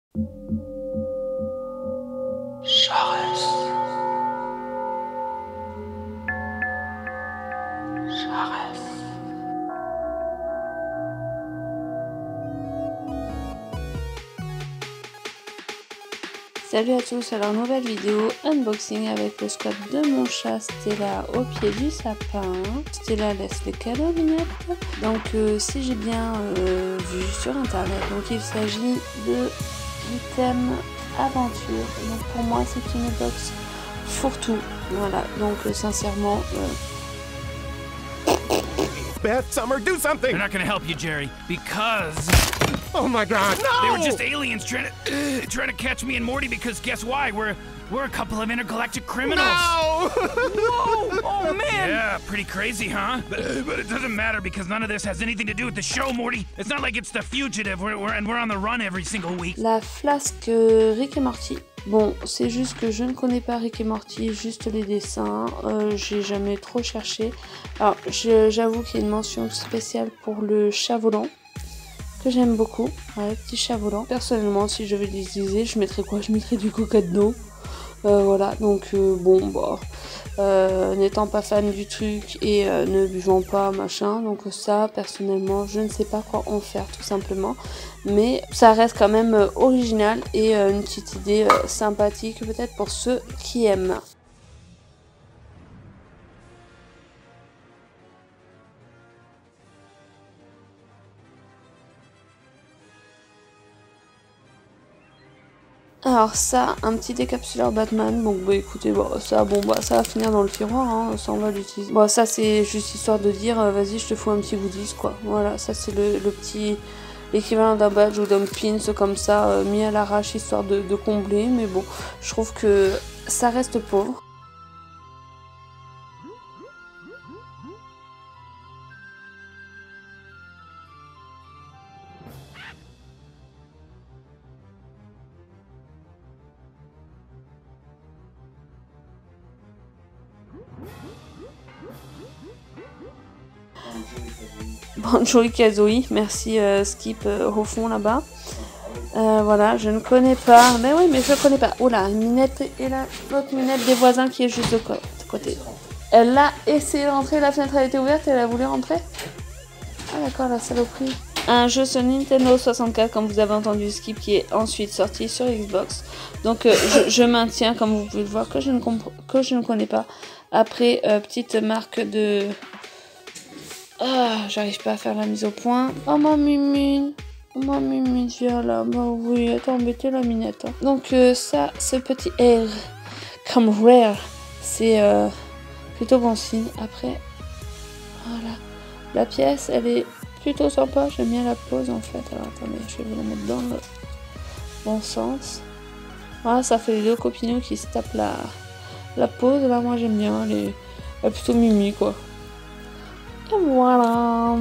Charest. Charest. Salut à tous, alors nouvelle vidéo unboxing avec le scope de mon chat Stella au pied du sapin. Stella laisse les cadeaux vignettes. Donc si j'ai bien vu sur internet, donc il s'agit du thème aventure. Donc pour moi c'est une box fourre-tout. Voilà, donc sincèrement... Beth, Summer, do something! They're not gonna help you, Jerry, because... Oh my god, no! They were just aliens trying to catch me and Morty because guess why? We're a couple of intergalactic criminals. No! Whoa! Oh man! Yeah, pretty crazy, huh? But it doesn't matter because none of this has anything to do with the show, Morty. It's not like it's The Fugitive we're on the run every single week. La flasque Rick et Morty. Bon, c'est juste que je ne connais pas Rick et Morty, juste les dessins. J'ai jamais trop cherché. Alors, j'avoue qu'il y a une mention spéciale pour le chat volant, que j'aime beaucoup. Ouais, petit chat volant. Personnellement, si je devais l'utiliser, je mettrais quoi? Je mettrais du coca dedans. Voilà, donc bon, bah, n'étant pas fan du truc et ne buvant pas, machin, donc ça, personnellement, je ne sais pas quoi en faire, tout simplement. Mais ça reste quand même original et une petite idée sympathique, peut-être pour ceux qui aiment. Alors ça, un petit décapsuleur Batman, donc bah écoutez, bon, ça va finir dans le tiroir, hein, ça on va l'utiliser. Bon ça c'est juste histoire de dire, vas-y je te fous un petit goodies quoi, voilà, ça c'est le petit, l'équivalent d'un badge ou d'un pins comme ça, mis à l'arrache histoire de combler, mais bon, je trouve que ça reste pauvre. Banjo et Kazooie, merci Skip au fond là-bas. Voilà, je ne connais pas. Mais oui, mais je connais pas. Oh là, une minette et là, l'autre minette des voisins qui est juste de côté. Elle a essayé de rentrer, la fenêtre a été ouverte et elle a voulu rentrer. Ah d'accord, la saloperie. Un jeu sur Nintendo 64, comme vous avez entendu Skip, qui est ensuite sorti sur Xbox. Donc je maintiens, comme vous pouvez le voir, que je ne connais pas. Après, petite marque de... Ah, j'arrive pas à faire la mise au point. Oh ma mimine. Oh ma mimine, viens là. Bah oui, elle t'a embêté la minette. Hein. Donc ça, ce petit air comme rare, c'est plutôt bon signe. Après, voilà. La pièce, elle est plutôt sympa. J'aime bien la pose en fait. Alors attendez, je vais vous la mettre dans le bon sens. Voilà, ça fait les deux copinous qui se tapent la pose. Là, moi j'aime bien. Elle est plutôt mimi quoi. Et voilà.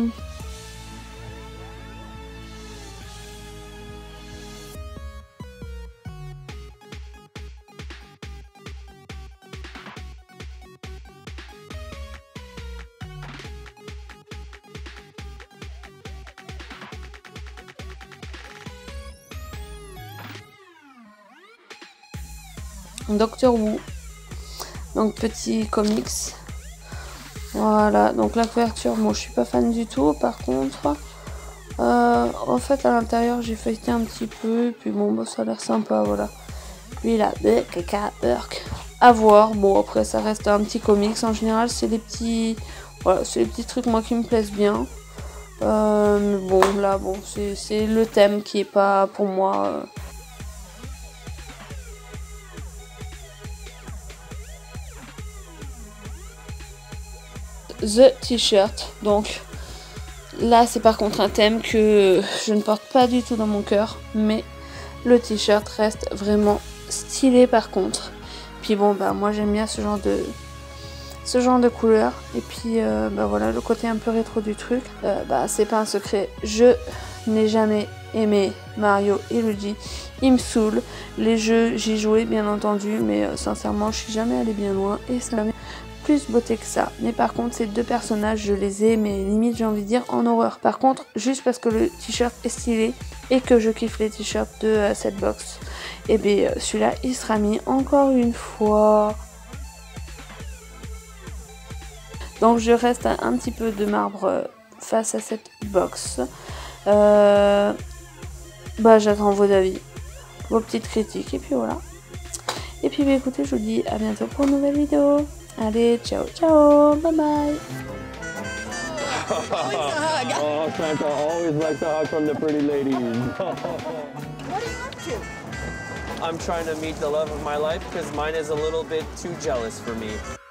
Doctor Who. Donc petit comics. Voilà, donc la couverture, moi je suis pas fan du tout. Par contre, en fait à l'intérieur j'ai feuilleté un petit peu, et puis bon, bah, ça a l'air sympa, voilà. Puis là, caca, à voir. Bon après ça reste un petit comics. En général c'est des petits, voilà, c'est les petits trucs moi qui me plaisent bien. Mais bon là, bon c'est le thème qui est pas pour moi. The T-shirt, donc là c'est par contre un thème que je ne porte pas du tout dans mon cœur, mais le t-shirt reste vraiment stylé par contre. Puis bon bah moi j'aime bien ce genre de couleur, et puis bah voilà le côté un peu rétro du truc. Bah c'est pas un secret, je n'ai jamais aimé Mario et Luigi, il me saoule. Les jeux j'y jouais bien entendu, mais sincèrement je suis jamais allée bien loin et ça plus beauté que ça. Mais par contre, ces deux personnages, je les ai, mais limite, j'ai envie de dire, en horreur. Par contre, juste parce que le t-shirt est stylé et que je kiffe les t-shirts de cette box, et bien celui-là, il sera mis encore une fois. Donc je reste un petit peu de marbre face à cette box. Bah j'attends vos avis, vos petites critiques, et puis voilà. Et puis bah, écoutez, je vous dis à bientôt pour une nouvelle vidéo. Allez, ciao ciao, bye bye. Oh, Santa always likes a hug from the pretty ladies. What are you up to? I'm trying to meet the love of my life because mine is a little bit too jealous for me.